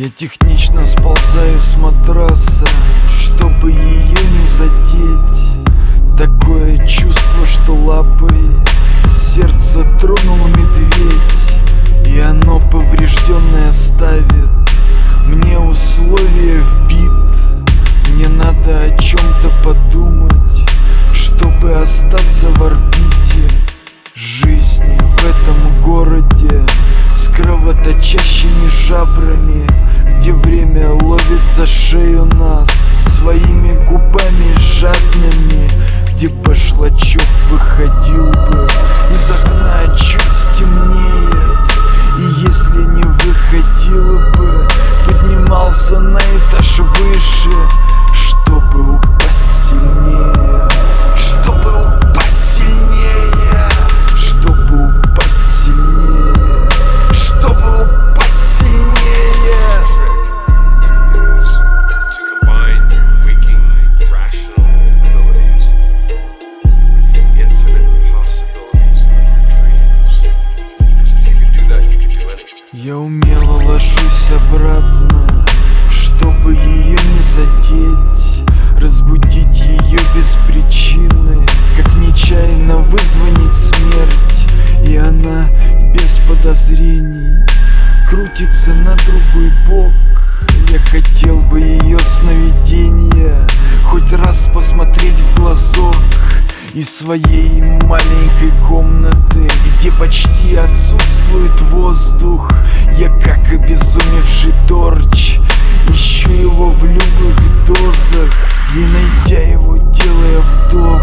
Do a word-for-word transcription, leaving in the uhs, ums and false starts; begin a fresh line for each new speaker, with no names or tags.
Я технично сползаю с матраса, чтобы ее не задеть. Такое чувство, что лапой сердце тронул медведь, и оно поврежденное ставит мне условия в бит. Мне надо о чем-то подумать, чтобы остаться в орбите жизни в этом городе с кровоточащими жабрами, где время ловит за шею нас своими губами жадными, где Башлачев выходил бы из окна чуть стемнеет, и если не выходил бы, поднимался на этаж выше, чтобы упасть сильнее, чтобы упасть сильнее, чтобы упасть сильнее, чтобы упасть сильнее. Я умело ложусь обратно, чтобы ее не задеть, разбудить ее без причины, как нечаянно вызвонить смерть. И она без подозрений крутится на другой бок. Я хотел бы ее сновидения хоть раз посмотреть в глазок из своей маленькой комнаты, где почти отсутствует воздух. Я, как обезумевший торч, ищу его в любых дозах, и найдя его, делая вдох,